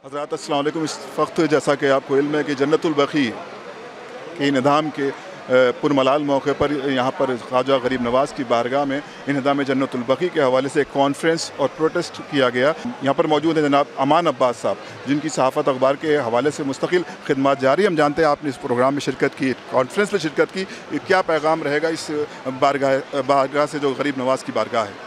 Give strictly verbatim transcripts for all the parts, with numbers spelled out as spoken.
حضرات السلام علیکم۔ اس وقت جیسا کہ آپ کو علم ہے کہ جنت البقیع کے انہدام کے پرملال موقع پر یہاں پر خواجہ غریب نواز کی بارگاہ میں انہدام جنت البقیع کے حوالے سے ایک کانفرنس اور پروٹیسٹ کیا گیا۔ یہاں پر موجود ہیں جناب امان عباس صاحب، جن کی صحافت اخبار کے حوالے سے مستقل خدمات جاری۔ ہم جانتے ہیں آپ نے اس پروگرام میں شرکت کی، کانفرنس میں شرکت کی، کیا پیغام رہے گا اس بارگاہ بارگاہ سے جو غریب نواز کی بارگاہ ہے؟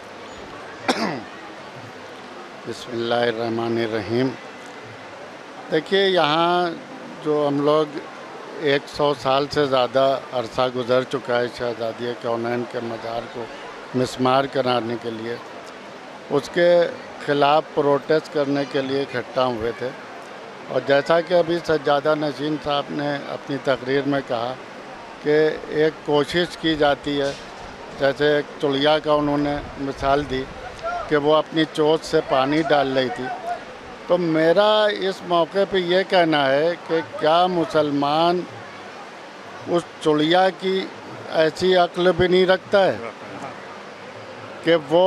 بسم اللہ الرحمن الرحیم۔ دیکھیے، یہاں جو ہم لوگ ایک سو سال سے زیادہ عرصہ گزر چکا ہے شہزادی کونین کے مزار کو مسمار کرانے کے لیے، اس کے خلاف پروٹیسٹ کرنے کے لیے اکٹھا ہوئے تھے۔ اور جیسا کہ ابھی سجادہ نشین صاحب نے اپنی تقریر میں کہا کہ ایک کوشش کی جاتی ہے، جیسے ایک چڑیا کا انہوں نے مثال دی کہ وہ اپنی چوچ سے پانی ڈال رہی تھی۔ تو میرا اس موقع پہ یہ کہنا ہے کہ کیا مسلمان اس چڑیا کی ایسی عقل بھی نہیں رکھتا ہے کہ وہ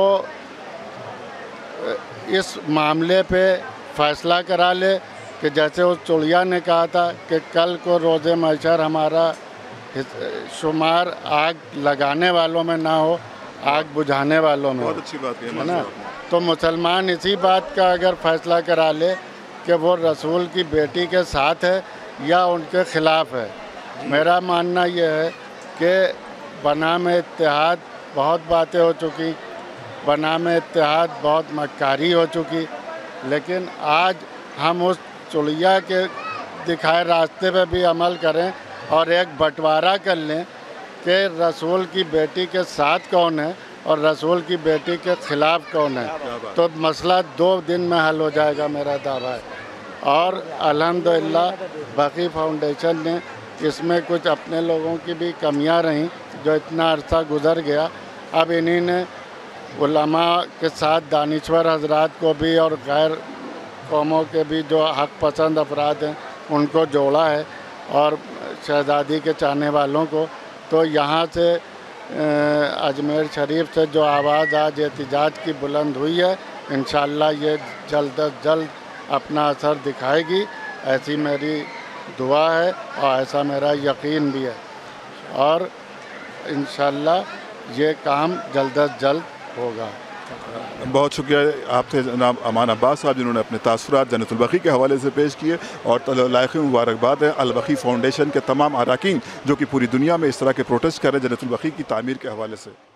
اس معاملے پہ فیصلہ کرا لے کہ جیسے اس چڑیا نے کہا تھا کہ کل کو روز محشر ہمارا شمار آگ لگانے والوں میں نہ ہو، آگ بجھانے والوں میں ہو۔ بہت اچھی بات ہے نا؟ تو مسلمان اسی بات کا اگر فیصلہ کرا لے کہ وہ رسول کی بیٹی کے ساتھ ہے یا ان کے خلاف ہے۔ میرا ماننا یہ ہے کہ بنام اتحاد بہت باتیں ہو چکی، بنام اتحاد بہت مکاری ہو چکی، لیکن آج ہم اس چڑیا کے دکھائے راستے پہ بھی عمل کریں اور ایک بٹوارا کر لیں کہ رسول کی بیٹی کے ساتھ کون ہے اور رسول کی بیٹی کے خلاف کون ہے، تو مسئلہ دو دن میں حل ہو جائے گا، میرا دعویٰ ہے۔ اور الحمدللہ بقیع فاؤنڈیشن نے اس میں کچھ اپنے لوگوں کی بھی کمیاں رہیں جو اتنا عرصہ گزر گیا، اب انہی نے علماء کے ساتھ دانشور حضرات کو بھی اور غیر قوموں کے بھی جو حق پسند افراد ہیں ان کو جوڑا ہے، اور شہزادی کے چاہنے والوں کو۔ تو یہاں سے اجمیر شریف سے جو آواز آج احتجاج کی بلند ہوئی ہے، انشاءاللہ یہ جلد از جلد اپنا اثر دکھائے گی، ایسی میری دعا ہے اور ایسا میرا یقین بھی ہے، اور انشاءاللہ یہ کام جلد از جلد ہوگا۔ بہت شکریہ آپ سے جناب امان عباس صاحب، جنہوں نے اپنے تاثرات جنت البقیع کے حوالے سے پیش کیے، اور لائق مبارکباد ہے البقیع فاؤنڈیشن کے تمام اراکین جو کہ پوری دنیا میں اس طرح کے پروٹیسٹ کر رہے ہیں جنت البقیع کی تعمیر کے حوالے سے۔